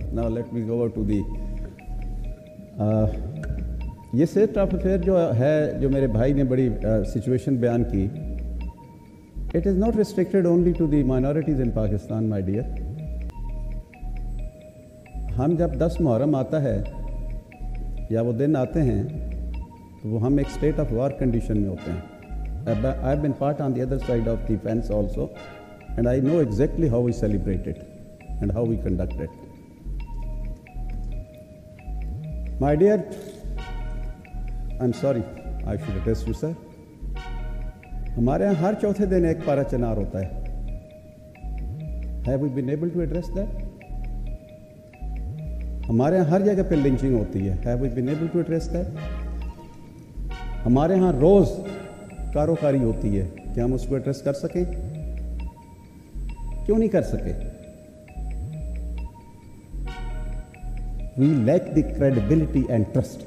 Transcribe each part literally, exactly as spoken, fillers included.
now let me go over to the uh, یہ state of affairs جو ہے جو میرے بھائی نے بڑی سچویشن uh, بیان کی, it is not restricted only to the minorities in Pakistan, my dear. ہم جب دس محرم آتا ہے یا وہ دن آتے ہیں تو وہ ہم ایک state of war condition میں ہوتے ہیں. I have been part on the other side of the fence also, and I know exactly how we celebrate it and how we conduct it. My dear, I'm sorry, I should address you, sir. ہمارے یہاں ہر چوتھے دن ایک پارا چنار ہوتا ہے. Have we been able to address that? ہمارے یہاں ہر جگہ پہ لنچنگ ہوتی ہے. Have we been able to address that? ہمارے یہاں روز کاروکاری ہوتی ہے, کیا ہم اس کو ایڈریس کر سکیں؟ کیوں نہیں کر سکے؟ We lack the credibility and trust.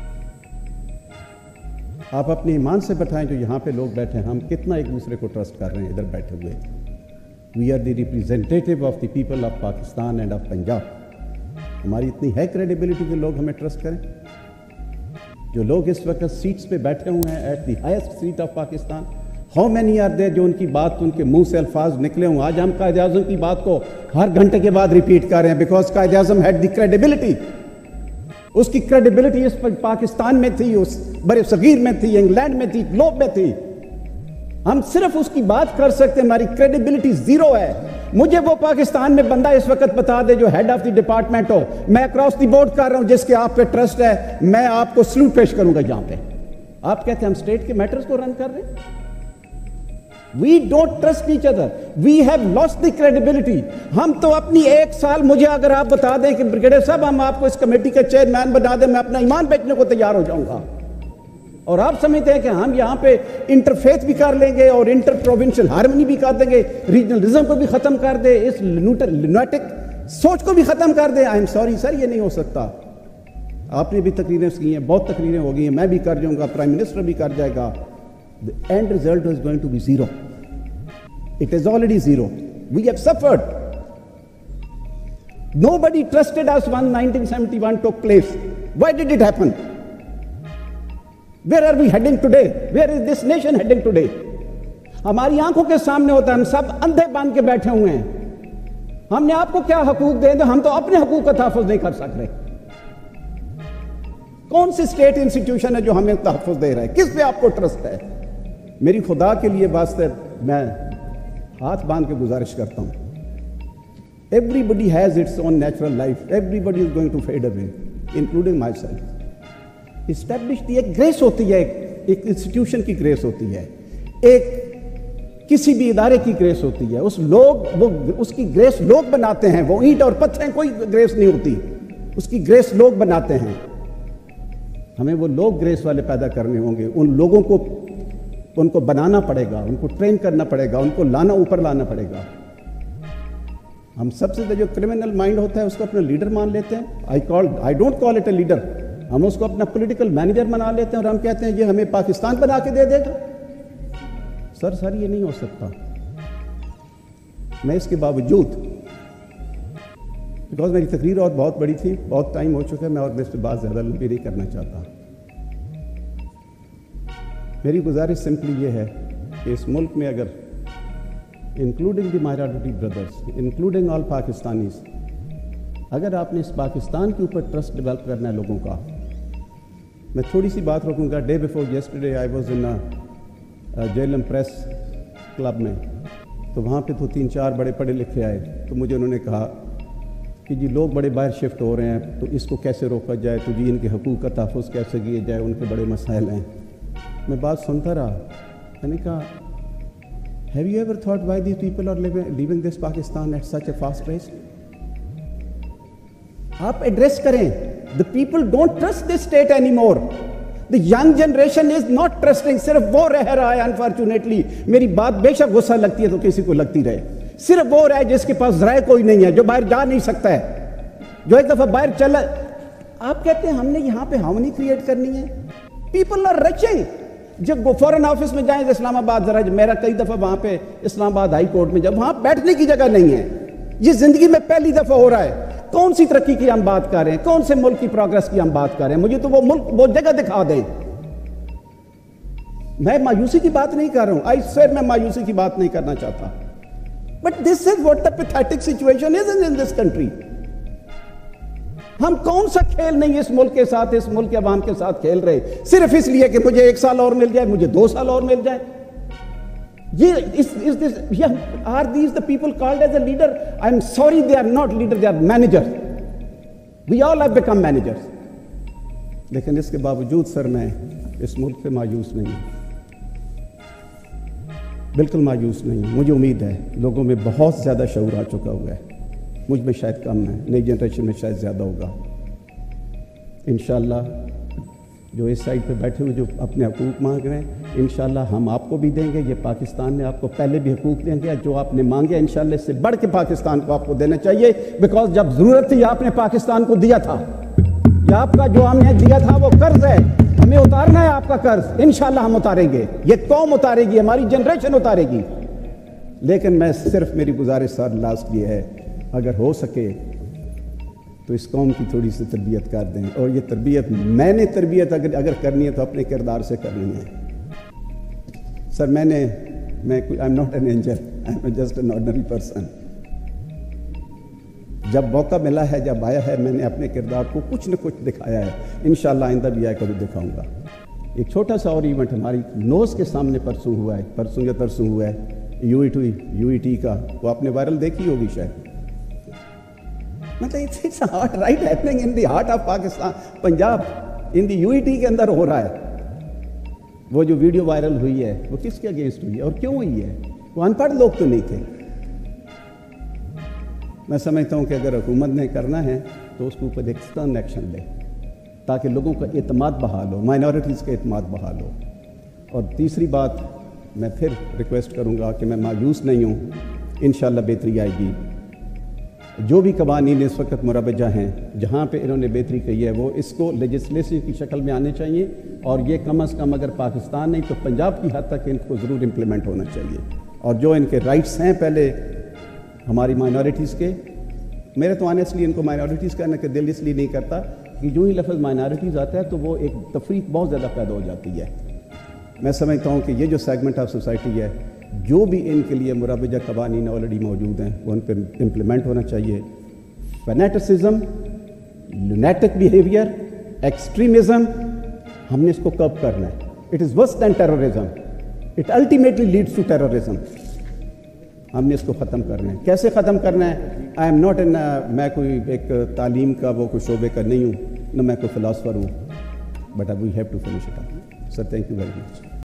آپ اپنے ایمان سے بتائیں جو یہاں پہ لوگ بیٹھے ہیں, ہم کتنا ایک دوسرے کو ٹرسٹ کر رہے ہیں ادھر بیٹھے ہوئے. We are the representative of the people of Pakistan and of Punjab. ہماری اتنی ہے کریڈیبلٹی کہ لوگ ہمیں ٹرسٹ کریں؟ جو لوگ اس وقت سیٹس پہ بیٹھے ہوئے ہیں at the highest seat of Pakistan, how many are there جو ان کی بات ان کے منہ سے الفاظ نکلے ہوں. آج ہم قائد اعظم کی بات کو ہر گھنٹے کے بعد ریپیٹ کر رہے ہیں because Quaid Azam head the credibility. اس کی کریڈیبلٹی اس پاکستان میں تھی, اس بر صغیر میں تھی, انگلینڈ میں تھی, گلوب میں تھی. ہم صرف اس کی بات کر سکتے ہیں, ہماری کریڈیبلٹی زیرو ہے. مجھے وہ پاکستان میں بندہ اس وقت بتا دے جو ہیڈ آف دی ڈپارٹمنٹ ہو, میں اکراس دی بورڈ کر رہا ہوں, جس کے آپ پہ ٹرسٹ ہے, میں آپ کو سلوٹ پیش کروں گا. یہاں پہ آپ کہتے ہیں ہم اسٹیٹ کے میٹرز کو رن کر رہے ہیں. We don't trust each other. We have lost the credibility. ہم تو اپنی ایک سال, مجھے اگر آپ بتا دیں کہ بریگیڈیئر صاحب ہم آپ کو اس کمیٹی کا چیئرمین بنا دیں, میں اپنا ایمان بیچنے کو تیار ہو جاؤں گا. اور آپ سمجھتے ہیں کہ ہم یہاں پہ انٹرفیتھ بھی کر لیں گے اور انٹر پروونشل ہارمنی بھی کر دیں گے, ریجنلزم کو بھی ختم کر دیں, اس لونیٹک سوچ کو بھی ختم کر دیں. آئی ایم سوری سر, یہ نہیں ہو سکتا. آپ نے بھی تقریریں کی ہیں, بہت تقریریں ہو گئی ہیں, میں بھی کر جاؤں گا, پرائم منسٹر بھی کر جائے گا. The end result is going to be zero. It is already zero. We have suffered. Nobody trusted us when nineteen seventy-one took place. Why did it happen? Where are we heading today? Where is this nation heading today? ہماری آنکھوں کے سامنے ہوتا ہے, ہم سب اندھے بن کے بیٹھے ہوئے ہیں. ہم نے آپ کو کیا حقوق دے دیں؟ ہم تو اپنے حقوق کا تحفظ نہیں کر سکتے. کون سی اسٹیٹ انسٹیٹیوشن ہے جو ہمیں تحفظ دے رہا ہے؟ کس پہ آپ کو ٹرسٹ ہے؟ میری خدا کے لیے واسطے میں ہاتھ باندھ کے گزارش کرتا ہوں. Everybody has its own natural life. Everybody is going to fade away, including myself. Established ایک گریس ہوتی ہے, ایک انسٹیٹیوشن کی گریس ہوتی ہے, ایک کسی بھی ادارے کی گریس ہوتی ہے. اس لوگ وہ اس کی گریس لوگ بناتے ہیں, وہ اینٹ اور پتھر ہیں, کوئی گریس نہیں ہوتی. اس کی گریس لوگ بناتے ہیں. ہمیں وہ لوگ گریس والے پیدا کرنے ہوں گے. ان لوگوں کو ان کو بنانا پڑے گا, ان کو ٹرین کرنا پڑے گا, ان کو لانا اوپر لانا پڑے گا. ہم سب سے جو کرمنل مائنڈ ہوتا ہے اس کو اپنا لیڈر مان لیتے ہیں. I call I don't call it a leader. ہم اس کو اپنا پولیٹیکل مینیجر بنا لیتے ہیں اور ہم کہتے ہیں یہ ہمیں پاکستان بنا کے دے دے گا. سر سر یہ نہیں ہو سکتا. میں اس کے باوجود, بیکاز میری تقریر اور بہت بڑی تھی, بہت ٹائم ہو چکا ہے, میں اور میں اس پہ بات زیادہ لمبی نہیں کرنا چاہتا. میری گزارش سمپلی یہ ہے کہ اس ملک میں اگر including the minority brothers, including all Pakistanis, اگر آپ نے اس پاکستان کے اوپر ٹرسٹ ڈیولپ کرنا ہے لوگوں کا. میں تھوڑی سی بات رکھوں گا. Day before yesterday I was in Jhelum press club میں, تو وہاں پہ تو تین چار بڑے پڑھے لکھے آئے, تو مجھے انہوں نے کہا کہ جی لوگ بڑے باہر شفٹ ہو رہے ہیں, تو اس کو کیسے روکا جائے, تو جی ان کے حقوق کا تحفظ کیسے کیا جائے, ان کے بڑے مسائل ہیں. میں بات سنتا رہا. میں نے کہا have you ever thought why these people are living, leaving this Pakistan at such a fast pace? آپ ایڈریس کریں. The people don't trust this state anymore. The young generation is not trusting. صرف وہ رہ رہا ہے unfortunately. میری بات بے شک غصہ لگتی ہے تو کسی کو لگتی رہے. صرف وہ رہے جس کے پاس ذرائع کوئی نہیں ہے, جو باہر جا نہیں سکتا ہے, جو ایک دفعہ باہر چلا. آپ کہتے ہیں ہم نے یہاں پہ ہارمونی کریٹ کرنی ہے. People are rushing. جب وہ فورن آفس میں جائیں اسلام آباد, ذرا میرا کئی دفعہ وہاں پہ اسلام آباد ہائی کورٹ میں, جب وہاں بیٹھنے کی جگہ نہیں ہے. یہ زندگی میں پہلی دفعہ ہو رہا ہے. کون سی ترقی کی ہم بات کر رہے ہیں؟ کون سے ملک کی پروگرس کی ہم بات کر رہے ہیں؟ مجھے تو وہ ملک وہ جگہ دکھا دیں. میں مایوسی کی بات نہیں کر رہا ہوں. آئی سویر میں مایوسی کی بات نہیں کرنا چاہتا. But this is what the pathetic situation is in this country. ہم کون سا کھیل نہیں اس ملک کے ساتھ, اس ملک کے عوام کے ساتھ کھیل رہے صرف اس لیے کہ مجھے ایک سال اور مل جائے, مجھے دو سال اور مل جائے. یہ are these the people called as a leader? I am sorry, they are not leaders, they are managers. We all have become managers. لیکن اس کے باوجود سر میں اس ملک سے مایوس نہیں ہوں, بالکل مایوس نہیں ہوں. مجھے امید ہے لوگوں میں بہت زیادہ شعور آ چکا ہوا ہے, مجھ میں شاید کم ہے, نئی جنریشن میں شاید زیادہ ہوگا. انشاءاللہ جو اس سائڈ پہ بیٹھے ہوئے جو اپنے حقوق مانگ رہے ہیں, انشاءاللہ ہم آپ کو بھی دیں گے. یہ پاکستان نے آپ کو پہلے بھی حقوق دیں گے, جو آپ نے مانگے انشاءاللہ اس سے بڑھ کے پاکستان کو آپ کو دینا چاہیے. بیکاز جب ضرورت تھی آپ نے پاکستان کو دیا تھا. یہ آپ کا جو ہم نے دیا تھا وہ قرض ہے, ہمیں اتارنا ہے آپ کا قرض. انشاءاللہ ہم اتاریں گے, یہ قوم اتارے گی, ہماری جنریشن اتارے گی. لیکن میں صرف میری گزارش سر لاسٹ یہ ہے, اگر ہو سکے تو اس قوم کی تھوڑی سی تربیت کر دیں. اور یہ تربیت میں نے تربیت اگر اگر کرنی ہے تو اپنے کردار سے کرنی ہے. سر میں نے میں کوئی I am not an angel, I am just an ordinary person. جب موقع ملا ہے, جب آیا ہے, میں نے اپنے کردار کو کچھ نہ کچھ دکھایا ہے. انشاءاللہ آئندہ بھی آئے کبھی دکھاؤں گا. ایک چھوٹا سا اور ایونٹ ہماری نوز کے سامنے پرسوں ہوا ہے, پرسوں یا ترسوں ہوا ہے, U E T U E T کا. وہ آپ نے وائرل دیکھی ہوگی شاید. مطلب it's heart right happening in the heart of Pakistan, Punjab, in the U E T کے اندر ہو رہا ہے. وہ جو ویڈیو وائرل ہوئی ہے وہ کس کے اگینسٹ ہوئی ہے اور کیوں ہوئی ہے؟ وہ ان پڑھ لوگ تو نہیں تھے. میں سمجھتا ہوں کہ اگر حکومت نے کرنا ہے تو اس کے اوپر ایک سٹرن ایکشن لے تاکہ لوگوں کا اعتماد بحال ہو, مائنورٹیز کا اعتماد بحال ہو. اور تیسری بات میں پھر ریکویسٹ کروں گا کہ میں مایوس نہیں ہوں, انشاءاللہ بہتری آئے گی. جو بھی قوانین اس وقت مروجہ ہیں, جہاں پہ انہوں نے بہتری کی ہے, وہ اس کو لیجسلیشن کی شکل میں آنے چاہیے. اور یہ کم از کم اگر پاکستان نہیں تو پنجاب کی حد تک ان کو ضرور امپلیمنٹ ہونا چاہیے. اور جو ان کے رائٹس ہیں پہلے ہماری مائنورٹیز کے, میرے تو آنیسٹلی ان کو مائنورٹیز کہنے کے دل اس لیے نہیں کرتا کہ جو ہی لفظ مائنورٹیز آتا ہے تو وہ ایک تفریق بہت زیادہ پیدا ہو جاتی ہے. میں سمجھتا ہوں کہ یہ جو سیگمنٹ آف سوسائٹی ہے, جو بھی ان کے لیے مروجہ قوانین آلریڈی موجود ہیں وہ ان پہ امپلیمنٹ ہونا چاہیے. فینیٹسزم, لونیٹک بیہیویئر, ایکسٹریمزم, ہم نے اس کو کرب کرنا ہے. It is worse than terrorism, it ultimately leads to terrorism. ہم نے اس کو ختم کرنا ہے. کیسے ختم کرنا ہے؟ آئی ایم ناٹ ان, میں کوئی ایک تعلیم کا وہ کوئی شعبے کا نہیں ہوں, نہ میں کوئی فلاسفر ہوں, but we have to finish it up. Sir thank you very much.